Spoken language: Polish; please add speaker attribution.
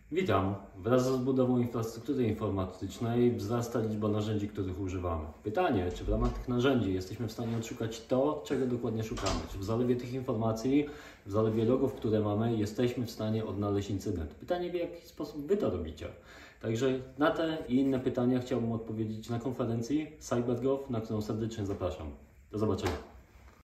Speaker 1: Witam. Wraz z rozbudową infrastruktury informatycznej wzrasta liczba narzędzi, których używamy. Pytanie, czy w ramach tych narzędzi jesteśmy w stanie odszukać to, czego dokładnie szukamy? Czy w zalewie tych informacji, w zalewie logów, które mamy, jesteśmy w stanie odnaleźć incydent? Pytanie, w jaki sposób Wy to robicie? Także na te i inne pytania chciałbym odpowiedzieć na konferencji CyberGov, na którą serdecznie zapraszam. Do zobaczenia.